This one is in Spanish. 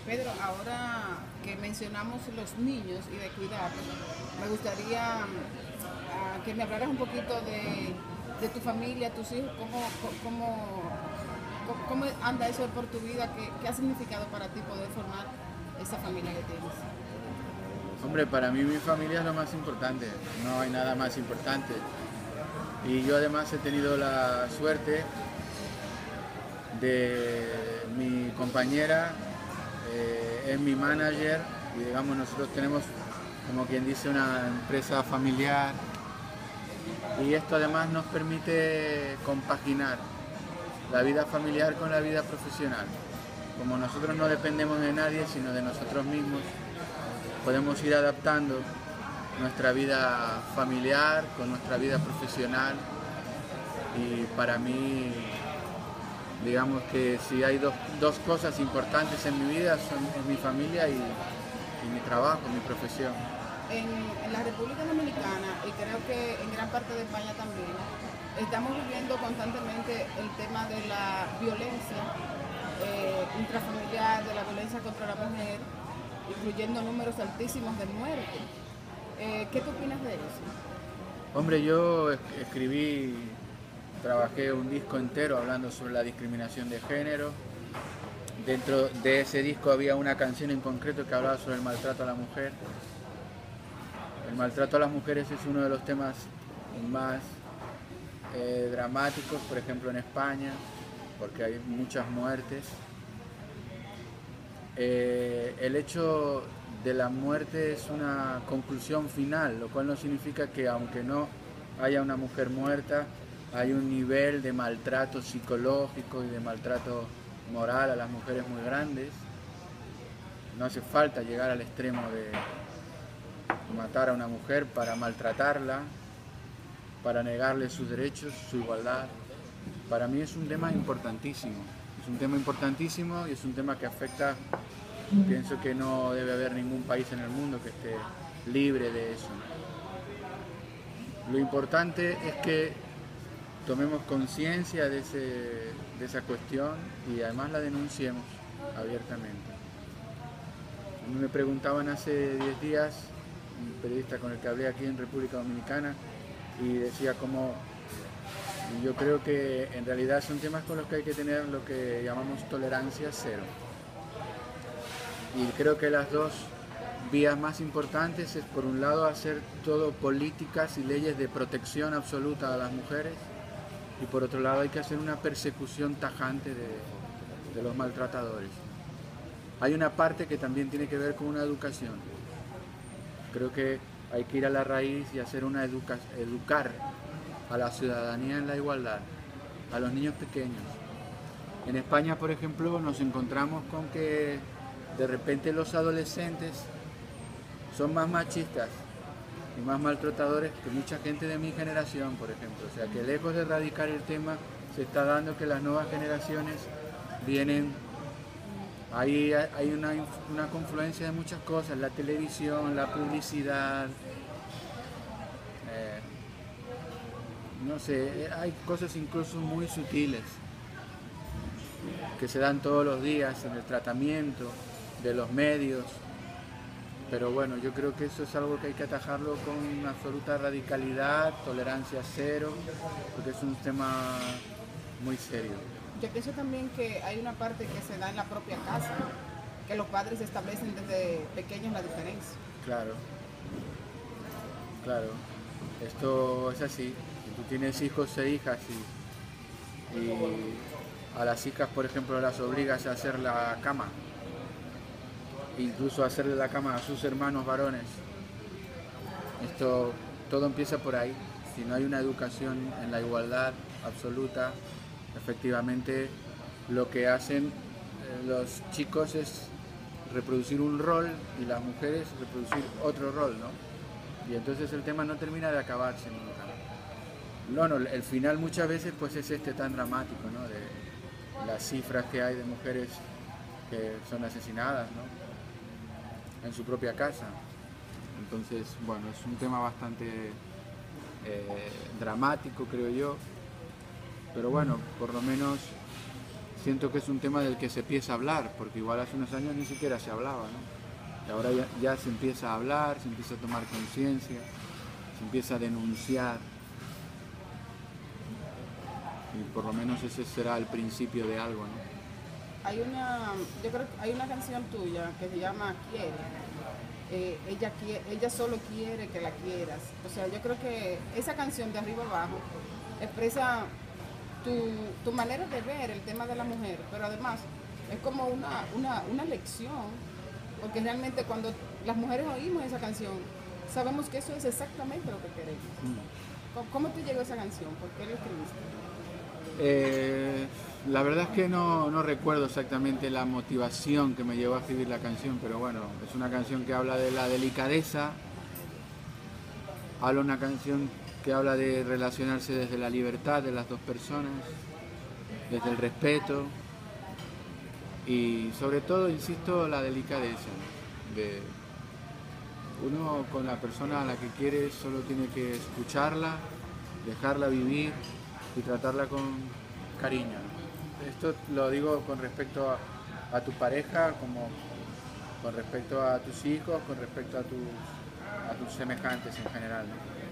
Pedro, ahora que mencionamos los niños y de cuidarlos, me gustaría que me hablaras un poquito de tu familia, tus hijos, cómo anda eso por tu vida, qué ha significado para ti poder formar esa familia que tienes. Hombre, para mí mi familia es lo más importante, no hay nada más importante. Y yo además he tenido la suerte de mi compañera, es mi manager y digamos nosotros tenemos como quien dice una empresa familiar y esto además nos permite compaginar la vida familiar con la vida profesional. Como nosotros no dependemos de nadie sino de nosotros mismos, podemos ir adaptando nuestra vida familiar con nuestra vida profesional y para mí digamos que si hay dos cosas importantes en mi vida son es mi familia y mi trabajo, mi profesión. En la República Dominicana y creo que en gran parte de España también, estamos viviendo constantemente el tema de la violencia intrafamiliar, de la violencia contra la mujer, incluyendo números altísimos de muerte. ¿Qué tú opinas de eso? Hombre, yo escribí, trabajé un disco entero hablando sobre la discriminación de género. Dentro de ese disco había una canción en concreto que hablaba sobre el maltrato a la mujer. El maltrato a las mujeres es uno de los temas más dramáticos, por ejemplo en España, porque hay muchas muertes. El hecho de la muerte es una conclusión final, lo cual no significa que aunque no haya una mujer muerta, hay un nivel de maltrato psicológico y de maltrato moral a las mujeres muy grandes. No hace falta llegar al extremo de matar a una mujer para maltratarla, para negarle sus derechos, su igualdad. Para mí es un tema importantísimo. Es un tema importantísimo y es un tema que afecta, pienso que no debe haber ningún país en el mundo que esté libre de eso. Lo importante es que tomemos conciencia de esa cuestión y además la denunciemos abiertamente. Me preguntaban hace 10 días, un periodista con el que hablé aquí en República Dominicana, y decía como, yo creo que en realidad son temas con los que hay que tener lo que llamamos tolerancia cero. Y creo que las dos vías más importantes es por un lado hacer todo políticas y leyes de protección absoluta a las mujeres y por otro lado hay que hacer una persecución tajante de los maltratadores. Hay una parte que también tiene que ver con una educación. Creo que hay que ir a la raíz y hacer educar a la ciudadanía en la igualdad, a los niños pequeños. En España, por ejemplo, nos encontramos con que de repente los adolescentes son más machistas y más maltratadores que mucha gente de mi generación, por ejemplo. O sea, que lejos de erradicar el tema, se está dando que las nuevas generaciones vienen. Hay una confluencia de muchas cosas, la televisión, la publicidad, eh, no sé, hay cosas incluso muy sutiles que se dan todos los días en el tratamiento de los medios. Pero bueno, yo creo que eso es algo que hay que atajarlo con una absoluta radicalidad, tolerancia cero, porque es un tema muy serio. Yo pienso también que hay una parte que se da en la propia casa, que los padres establecen desde pequeños la diferencia. Claro, claro. Esto es así. Si tú tienes hijos e hijas y a las hijas, por ejemplo, las obligas a hacer la cama, incluso a hacerle la cama a sus hermanos varones, esto todo empieza por ahí. Si no hay una educación en la igualdad absoluta, efectivamente lo que hacen los chicos es reproducir un rol y las mujeres reproducir otro rol, ¿no? Y entonces el tema no termina de acabarse nunca. No, el final muchas veces pues es este tan dramático, ¿no? De las cifras que hay de mujeres que son asesinadas, ¿no? En su propia casa. Entonces, bueno, es un tema bastante dramático, creo yo, pero bueno, por lo menos siento que es un tema del que se empieza a hablar, porque igual hace unos años ni siquiera se hablaba, ¿no? Y ahora ya se empieza a hablar, se empieza a tomar conciencia, se empieza a denunciar. Y por lo menos ese será el principio de algo, ¿no? Yo creo que hay una canción tuya que se llama Quiere. Ella solo quiere que la quieras. O sea, yo creo que esa canción de arriba abajo expresa tu manera de ver el tema de la mujer, pero además es como una lección, porque realmente cuando las mujeres oímos esa canción, sabemos que eso es exactamente lo que queremos. ¿Cómo te llegó esa canción? ¿Por qué la escribiste? La verdad es que no recuerdo exactamente la motivación que me llevó a escribir la canción, pero bueno, es una canción que habla de la delicadeza, una canción que habla de relacionarse desde la libertad de las dos personas, desde el respeto y sobre todo, insisto, la delicadeza, ¿no? De uno con la persona a la que quiere solo tiene que escucharla, dejarla vivir y tratarla con cariño, ¿no? Esto lo digo con respecto a tu pareja, como con respecto a tus hijos, con respecto a tus semejantes en general, ¿no?